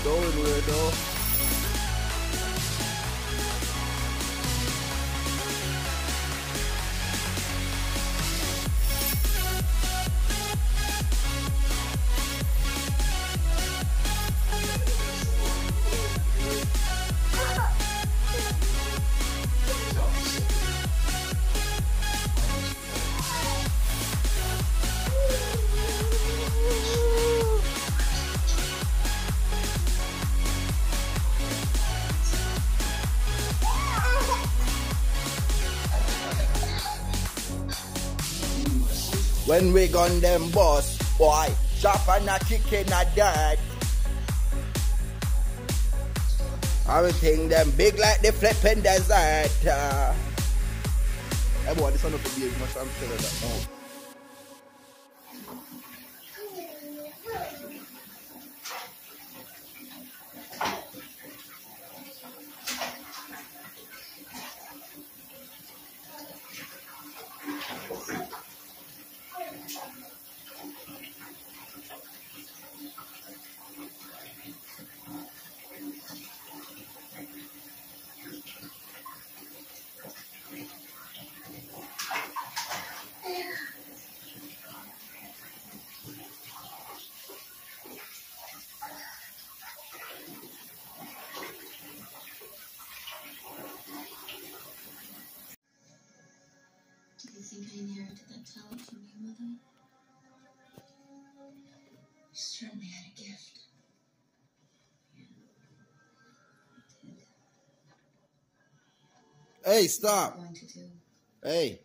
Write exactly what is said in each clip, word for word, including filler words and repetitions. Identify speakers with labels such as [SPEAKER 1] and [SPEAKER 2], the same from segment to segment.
[SPEAKER 1] Going weirdo. When we gun them boss, boy, chop and a kick in a dirt. Everything them big like the flipping desert. Uh, hey boy, this one not for being much, I'm telling that. Oh.
[SPEAKER 2] Do you think I inherited that talent from your mother? You certainly had a gift. Yeah, I did.
[SPEAKER 1] Hey, stop.
[SPEAKER 2] What are you going to do?
[SPEAKER 1] Hey.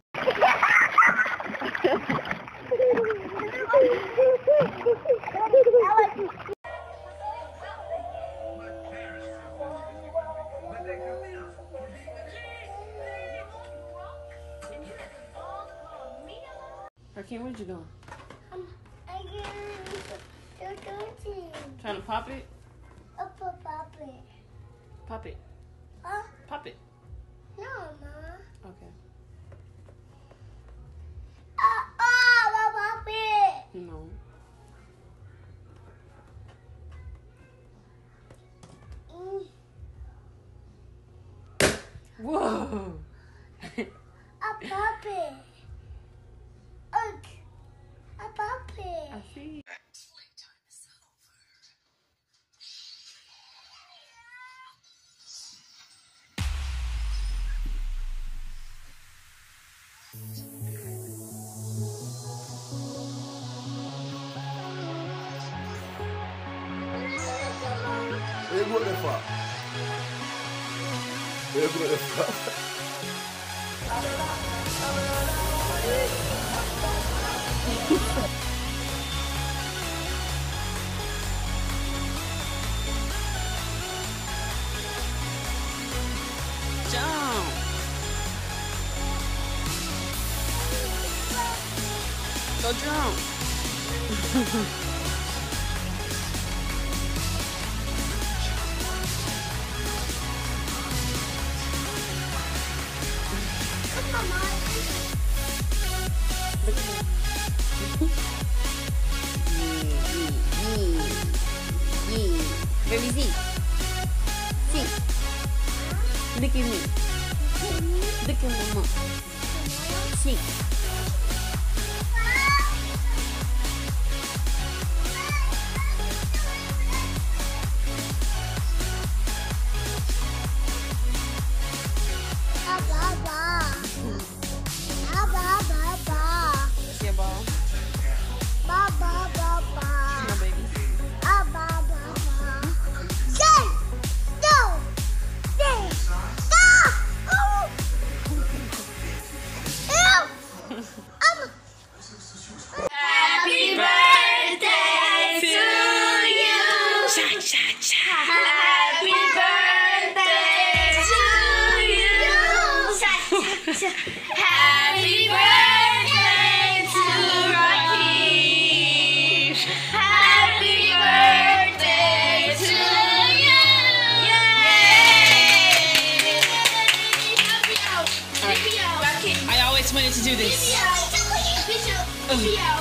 [SPEAKER 3] Rakeem, what you doing?
[SPEAKER 4] Um, I get
[SPEAKER 3] Trying to pop it?
[SPEAKER 4] Up a pop it.
[SPEAKER 3] Pop it.
[SPEAKER 4] Huh?
[SPEAKER 3] Pop it.
[SPEAKER 4] No, Ma.
[SPEAKER 3] Okay.
[SPEAKER 4] Uh, oh, pop it.
[SPEAKER 3] No.
[SPEAKER 4] Mm.
[SPEAKER 3] Whoa.
[SPEAKER 4] A puppy. Look. A puppy.
[SPEAKER 3] I see.
[SPEAKER 1] Where you go there for? Where you go there for?
[SPEAKER 3] Jump. Go jump. Baby Z. See. Look at me. Look at mama. See. That's your ball. Come on, baby.
[SPEAKER 4] Happy birthday to you. Happy birthday to you. Happy birthday to Rakeem. Happy birthday to you. Yay!
[SPEAKER 3] I always wanted to do this.
[SPEAKER 4] Video. Video. Video.